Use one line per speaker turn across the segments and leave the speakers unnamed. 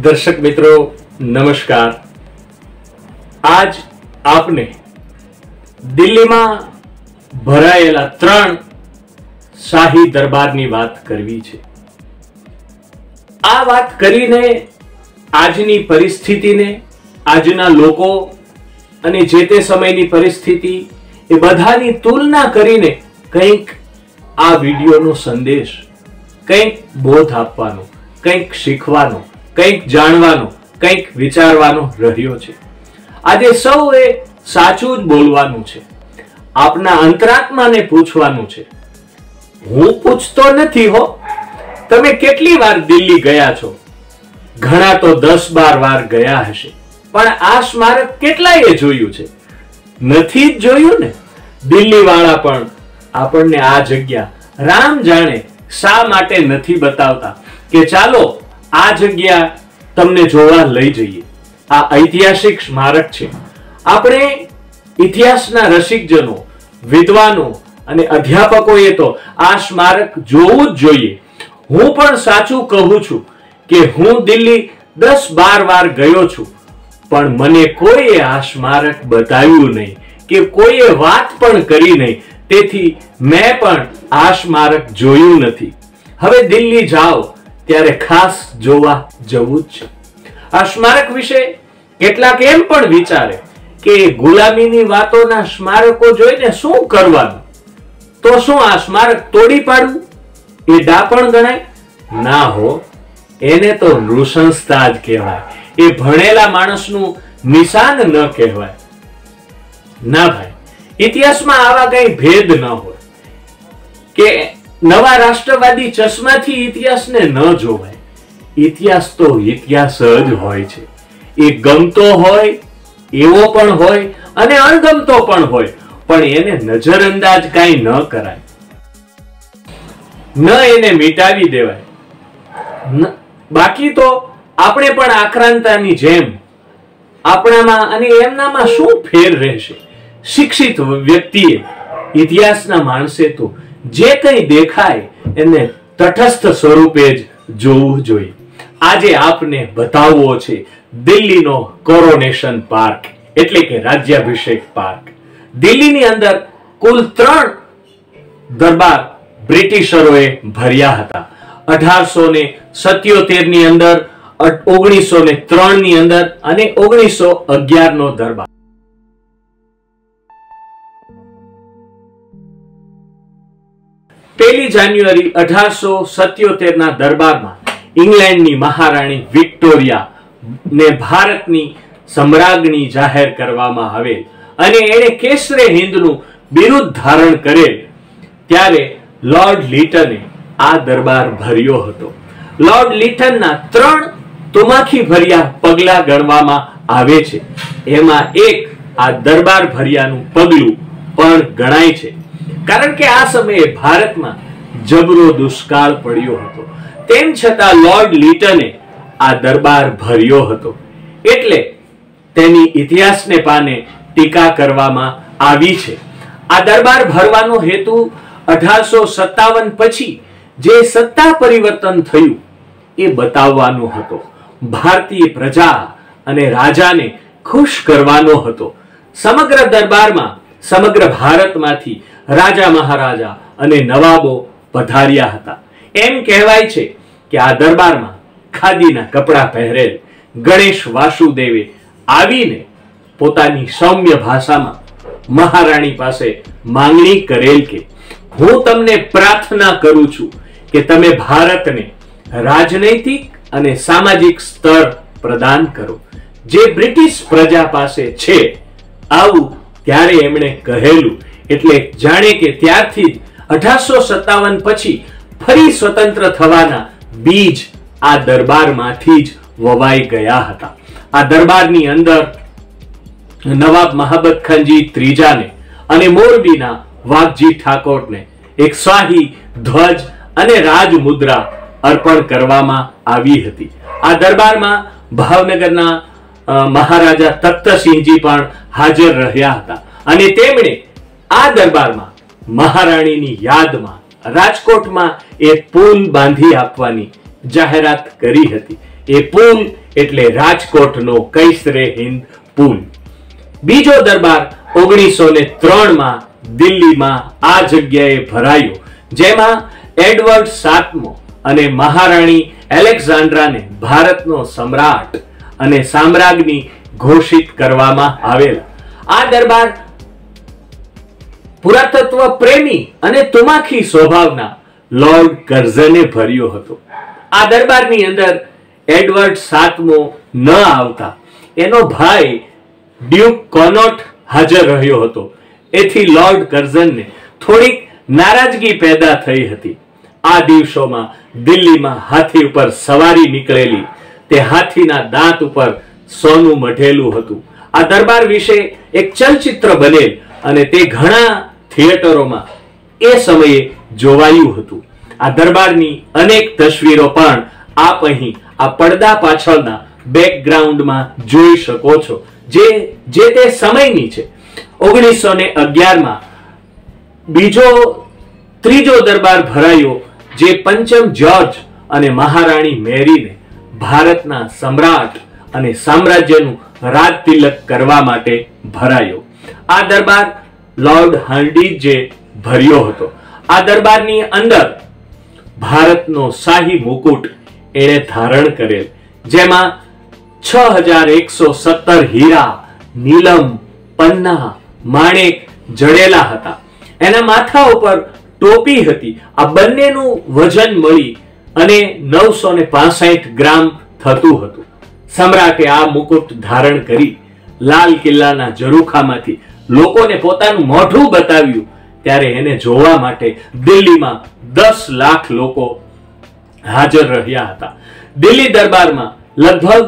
दर्शक मित्रों नमस्कार। आज आपने दिल्ली में भरायेला 3 शाही दरबारनी बात करवी छे। आ बात करीने आजनी परिस्थितिने, आजना लोको अने जे ते समयनी परिस्थिति ए बधानी तुलना करीने कंईक आ विडियोनो संदेश, कंईक बोध आपवानो, कंईक शीखवानो, कंईक जाणवानो, कंईक विचारवानो रह्यो छे। आजे सौए साचुं ज बोलवानुं छे, आपना अंतरात्माने पूछवानुं छे। हूँ पूछतो नथी हो, तमे केटली वार दिल्ही गया छो? घणा तो 10-12 वार गया हशे, पण आ स्मारक केटलाए जोयुं छे? नथी ज जोयुं ने। दिल्ही वाळा पण आपणने आ जग्या राम जाणे शा माटे नथी बतावता के चालो आ जग्या तमने जोवा लई जईए। आ ऐतिहासिक स्मारक छे। આપણે ઇતિહાસના રસિકજનો, વિદ્વાનો અને અધ્યાપકોએ તો આ સ્મારક જોવું જ જોઈએ। હું પણ સાચું કહું છું કે હું દિલ્હી 10-12 વાર ગયો છું, પણ મને કોઈએ આ સ્મારક બતાવ્યું નહીં કે કોઈએ વાત પણ કરી નહીં, તેથી મેં પણ આ સ્મારક જોયું નથી। હવે દિલ્હી જાઓ ત્યારે ખાસ જોવા જવું જ છે। આ સ્મારક વિશે કેટલાક એમ પણ વિચારે કે ગુલામીની વાતોના સ્મારકો જોઈને શું કરવાનું? તો શું આ સ્મારક તોડી પાડવું એ ડાપણ ગણાય? ના હો, એને તો નૃશંસતા જ કહેવાય। એ ભણેલા માણસનું નિશાન ન કહેવાય। ના ભાઈ, ઇતિહાસમાં આવા કઈ ભેદ ન હોય કે નવા રાષ્ટ્રવાદી ચશ્માથી ઇતિહાસને ન જોવાય। ઇતિહાસ તો ઇતિહાસ જ હોય છે। એ ગમતો હોય એવો પણ હોય અને અણગમતો પણ હોય, પણ એને નજરઅંદાજ કાંઈ ન કરાય, ન એને મિટાવી દેવાય। બાકી તો આપણે પણ આક્રાંતાની જેમ આપણામાં અને એમનામાં શું ફેર રહેશે? શિક્ષિત વ્યક્તિએ, ઇતિહાસના માણસે તો જે કંઈ દેખાય એને તટસ્થ સ્વરૂપે જ જોવું જોઈએ। આજે આપને બતાવવો છે દિલ્હીનો કોરોનેશન પાર્ક, એટલે કે રાજ્યાભિષેક પાર્ક। દિલ્હીની અંદર કુલ 3 દરબાર બ્રિટિશરોએ ભર્યા હતા। 1877 ની અંદર, 1903 ની અંદર અને 1911 નો દરબાર। પહેલી જાન્યુઆરી 1877 ના દરબારમાં ઇંગ્લેન્ડની મહારાણી વિક્ટોરિયા ને ભારતની સમ્રાજ્ઞી જાહેર કરવામાં આવેલ અને એણે કેસરે હિન્દનું બિરુદ ધારણ કરેલ ત્યારે લોર્ડ લીટને આ દરબાર ભર્યો હતો। લોર્ડ લીટનના 3 તુમાખી ભર્યા પગલા ગણવામાં આવે છે, એમાં એક આ દરબાર ભર્યાનું પગલું પણ ગણાય છે, કારણ કે આ સમયે ભારતમાં જબરો દુષ્કાળ પડ્યો હતો। તેમ છતાં લોર્ડ લીટને આ દરબાર ભર્યો હતો, એટલે તેની ઇતિહાસને પાને ટીકા કરવામાં આવી છે। આ દરબાર ભરવાનો હેતુ 1857 પછી જે સત્તા પરિવર્તન થયું એ બતાવવાનો હતો। ભારતીય પ્રજા અને રાજાને ખુશ કરવાનો હતો। સમગ્ર દરબારમાં સમગ્ર ભારતમાંથી રાજા મહારાજા અને નવાબો પધાર્યા હતા। એમ કહેવાય છે કે આ દરબારમાં ખાદીના કપડા પહેરેલ ગણેશ વાસુદેવે આવીને પોતાની સૌમ્ય ભાષામાં મહારાણી પાસે માંગણી કરેલ કે હું તમને પ્રાર્થના કરું છું કે તમે ભારતને રાજનૈતિક અને સામાજિક સ્તર પ્રદાન કરો જે બ્રિટિશ પ્રજા પાસે છે। આવું ત્યારે એમણે કહેલું, એટલે જાણે કે ત્યારથી જ 1857 પછી ફરી સ્વતંત્ર થવાના બીજ આ દરબારમાંથી જ વવાઈ ગયા હતા। આ દરબારની અંદર નવાબ મહાબત ખાનજી ત્રીજાને અને મોરબીના વાઘજી ઠાકોરને એક શાહી ધ્વજ અને રાજમુદ્રા અર્પણ કરવામાં આવી હતી। આ દરબારમાં ભાવનગરના મહારાજા તખ્તસિંહજી પણ હાજર રહ્યા હતા અને તેમણે આ દરબારમાં મહારાણીની યાદમાં રાજકોટમાં એક પુલ બાંધી આપવાની જાહેરાત કરી હતી। એ પુલ એટલે રાજકોટનો કૈસરે હિન્દ પુલ. બીજો દરબાર 1903 માં દિલ્હીમાં આ જગ્યાએ ભરાયો, જેમાં એડવર્ડ સાતમો અને મહારાણી એલેક્ઝાન્ડ્રાને ભારતનો સમ્રાટ અને સામ્રાજ્ઞી ઘોષિત કરવામાં આવેલા. આ દરબાર પુરાતત્વ પ્રેમી અને તુમાખી સ્વભાવના લોર્ડ કર્ઝને ભર્યો હતો. આ દરબારની અંદર એડવર્ડ સાતમો ન આવતા એનો ભાઈ ડ્યુક કોનોટ હાજર રહ્યો હતો. એથી લોર્ડ કર્ઝનને થોડીક નારાજગી પેદા થઈ હતી. આ દિવસોમાં દિલ્હીમાં હાથી ઉપર સવારી નીકળેલી, તે હાથીના દાંત ઉપર સોનું મઢેલું હતું. આ દરબાર વિશે એક ચલચિત્ર બનેલ અને તે ઘણા થિયેટરોમાં એ સમયે જોવાયું હતું. આ દરબારની અનેક તસવીરો પણ આપ અહીં આ પડદા પાછળના બેકગ્રાઉન્ડમાં જોઈ શકો છો, જે તે સમયની છે. 1911 માં ત્રીજો દરબાર ભરાયો, જે પંચમ જ્યોર્જ અને મહારાણી મેરીને ભારતના સમ્રાટ અને સામ્રાજ્યનું રાજ તિલક કરવા માટે ભરાયો. આ દરબાર લોર્ડ હાર્ડિંજે ભર્યો હતો. આ દરબારની અંદર ભારતનો શાહી મુકુટ એણે ધારણ કરેલ, જેમાં 6117 હીરા, નીલમ, પન્ના, માણેક જડેલા હતા. એના માથા ઉપર ટોપી હતી. આ બંનેનું વજન મળી અને 965 ગ્રામ થતું હતું. સમ્રાટે આ મુકુટ ધારણ કરી લાલ કિલ્લાના ઝરૂખામાંથી લોકોને પોતાનું મોઢું બતાવ્યું, ત્યારે એને જોવા માટે દિલ્હીમાં 10 લાખ લોકો હાજર રહ્યા હતા. દિલ્હી દરબારમાં લગભગ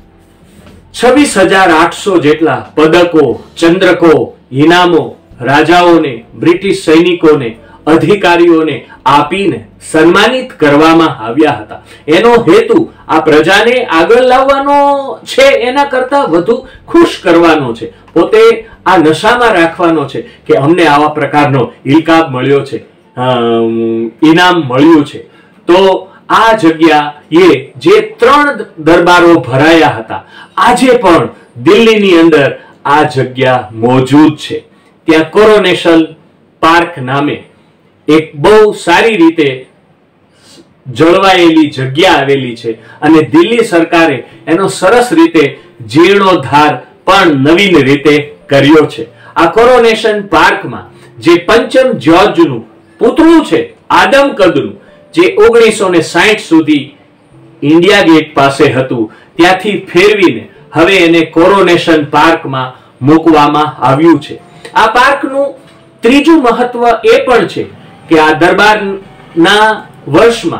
26,800 જેટલા પદકો, ચંદ્રકો, ઇનામો રાજાઓને, બ્રિટિશ સૈનિકોને, અધિકારીઓને આપીને સન્માનિત કરવામાં આવ્યા હતા. એનો હેતુ આ પ્રજાને આગળ લાવવાનો છે, એના કરતા વધુ ખુશ કરવાનો છે. પોતે આ નશામાં રાખવાનો છે કે અમને આવા પ્રકારનો ઇલકાબ મળ્યો છે, ઇનામ મળ્યું છે. તો આ જગ્યાએ જે 3 દરબારો ભરાયા હતા, આજે પણ દિલ્હીની અંદર આ જગ્યા મોજૂદ છે. ત્યાં કોરોનેશન પાર્ક નામે એક બહુ સારી રીતે જળવાયેલી જગ્યા આવેલી છે અને દિલ્હી સરકારે એનો સરસ રીતે જીર્ણોદ્ધાર પણ નવીન રીતે કર્યો છે. આ કોરોનેશન પાર્કમાં જે પંચમ જ્યોર્જનું પુતળું છે, આદમ કદનું, જે 1960 સુધી ઇન્ડિયા ગેટ પાસે હતું, ત્યાંથી ફેરવીને હવે એને કોરોનેશન પાર્કમાં મૂકવામાં આવ્યું છે. આ પાર્કનું ત્રીજું મહત્વ એ પણ છે કે આ દરબારના વર્ષમાં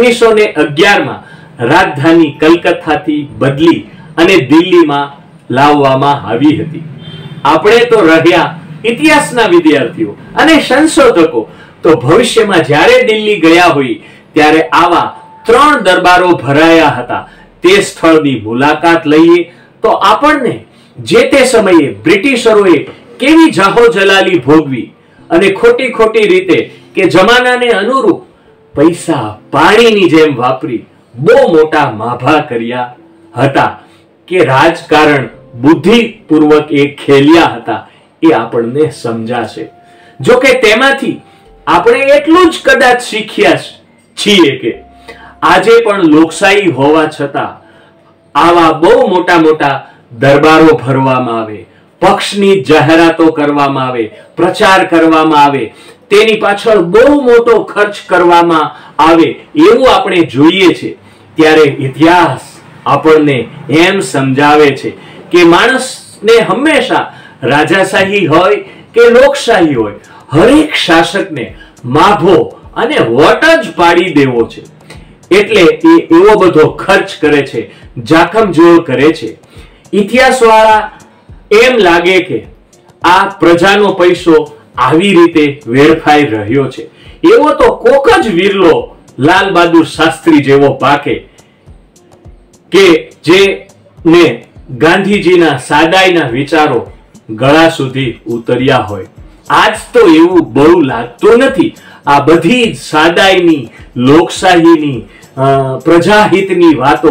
1911 માં રાજધાની કલકત્તાથી બદલી અને દિલ્હીમાં લાવવામાં આવી હતી. આપણે તો રહ્યા ઇતિહાસના વિદ્યાર્થીઓ અને સંશોધકો, તો ભવિષ્યમાં જ્યારે દિલ્હી ગયા હોય ત્યારે આવા 3 દરબારો ભરાયા હતા તે સ્થળની મુલાકાત લઈએ તો આપણને જે તે સમયે બ્રિટિશરોએ કેવી જાહો જલાલી ભોગવી અને ખોટી રીતે કે જમાનાને અનુરૂપ પૈસા પાણીની જેમ વાપરી બહુ મોટા માભા કર્યા હતા, કે રાજકારણ બુદ્ધિપૂર્વક એ ખેલ્યા હતા, એ આપણને સમજાશે. જો કે તેમાંથી આપણે એટલું જ કદાચ શીખ્યા છીએ કે આજે પણ લોકશાહી હોવા છતાં આવા બહુ મોટા દરબારો ભરવામાં આવે, પક્ષની જાહેરાતો કરવામાં આવે, પ્રચાર કરવામાં આવે, તેની પાછળ બહુ મોટો ખર્ચ કરવામાં આવે એવું આપણે જોઈએ છે. ત્યારે ઇતિહાસ આપણને એમ સમજાવે છે કે માણસને હંમેશા રાજાશાહી હોય કે લોકશાહી હોય, હરેક શાસકને માભો અને વટ જ પાડી દેવો છે. એટલે એ એવો બધો ખર્ચ કરે છે, જાખમજોળ કરે છે. ઇતિહાસવાળા એમ લાગે કે આ પ્રજાનો પૈસો આવી રીતે વેડફાઈ રહ્યો છે. એવો તો કોક જ વિરલો લાલ બહાદુર શાસ્ત્રી જેવો પાકે કે જેને ગાંધીજીના સાદાઈના વિચારો ગળા સુધી ઉતર્યા હોય. આજ તો એવું બહુ લાગતું નથી. આ બધી સાદાઈની, લોકશાહીની, પ્રજાહિતની વાતો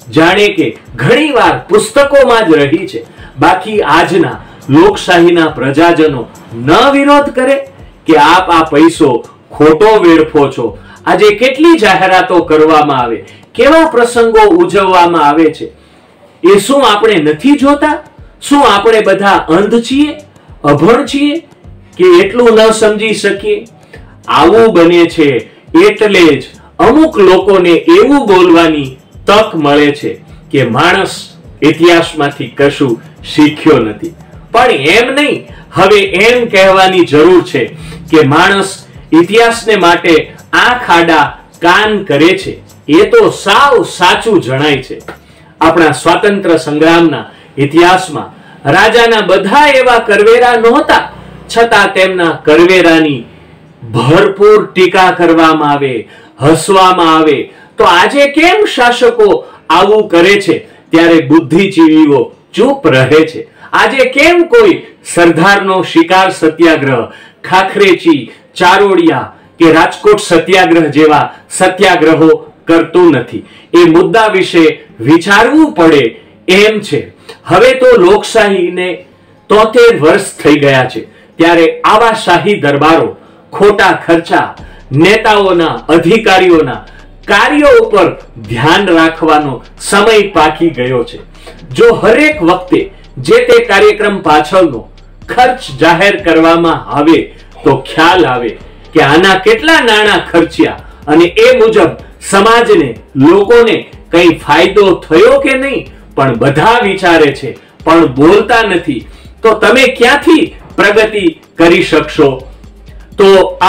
જાણે કે ઘણીવાર પુસ્તકોમાં જ રહી છે. બાકી આજના લોકશાહીના પ્રજાજનો ન વિરોધ કરે કે આપ આ પૈસો ખોટો વેડફો છો. આજે કેટલી જાહેરાતો કરવામાં આવે, કેવા પ્રસંગો ઉજવવામાં આવે છે, એ શું આપણે નથી જોતા? શું આપણે બધા અંધ છીએ, અભણ છીએ કે એટલું ન સમજી શકીએ? આવું બને છે એટલે જ અમુક લોકોને એવું બોલવાની તક મળે છે કે માણસ ઇતિહાસમાંથી કશું શીખ્યો નથી. પણ એમ નહીં, હવે એમ કહેવાની જરૂર છે કે માણસ ઇતિહાસને માટે આંખ આડા કાન કરે છે. એ તો સાવ સાચું જણાય છે. આપણા સ્વાતંત્ર્ય સંગ્રામના ઇતિહાસમાં રાજાના બધા એવા કરવેરા નહોતા, છતાં તેમના કરવેરાની ભરપૂર ટીકા કરવામાં આવે, હસવામાં આવે. તો આજે કેમ શાસકો આવું કરે છે ત્યારે બુદ્ધિજીવીઓ ચૂપ રહે છે? આજે કેમ કોઈ સરદારનો શિકાર સત્યાગ્રહ, ખાખરેચી, ચારોડિયા કે રાજકોટ સત્યાગ્રહ જેવા સત્યાગ્રહો કરતું નથી? એ મુદ્દા વિશે વિચારવું પડે એમ છે. હવે તો લોકશાહીને 73 વર્ષ થઈ ગયા છે, ત્યારે આવા શાહી દરબારો ખોટા ખર્ચા, નેતાઓના, અધિકારીઓના કાર્યો ઉપર ધ્યાન રાખવાનો સમય પાકી ગયો છે. જો હરેક વખતે જે તે કાર્યક્રમ પાછળનો ખર્ચ જાહેર કરવામાં આવે તો ખ્યાલ આવે કે આના કેટલા નાણાં ખર્ચ્યા અને એ મુજબ સમાજને, લોકોને કઈ ફાયદો થયો કે નહીં. પણ બધા વિચારે છે પણ બોલતા નથી. તો તમે ક્યાંથી પ્રગતિ કરી શકશો? તો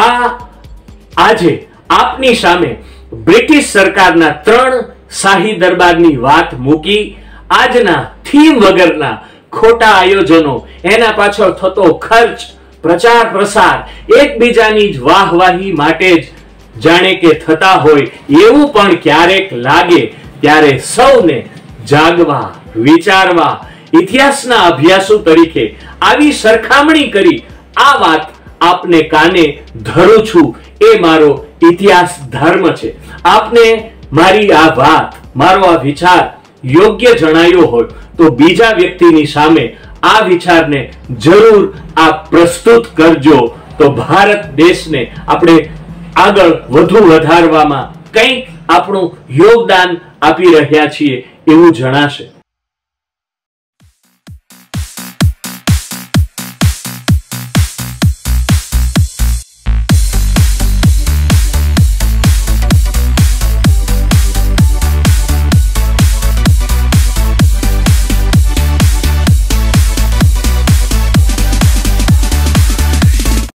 આજે આપની સામે બ્રિટિશ સરકારના 3 શાહી દરબારની વાત મૂકી, આજના થીમ વગરના ખોટા આયોજનો, એના પાછળ થતો ખર્ચ, પ્રચાર પ્રસાર, એકબીજાની જ વાહવાહી માટે જ જાણે કે થતા હોય એવું પણ ક્યારેક લાગે, ત્યારે સૌને જાગવા, વિચારવા, ઇતિહાસના અભ્યાસુ તરીકે આવી સરખામણી કરી આ વાત આપને કાને ધરું છું. એ મારો ઇતિહાસ ધર્મ છે. આપને મારી આ વાત, મારો આ વિચાર યોગ્ય જણાયો હોય તો બીજા વ્યક્તિની સામે આ વિચારને જરૂર આપ પ્રસ્તુત કરજો. તો ભારત દેશને આપણે આગળ વધુ વધારવામાં કંઈક આપણું યોગદાન આપી રહ્યા છીએ એવું જણાશે.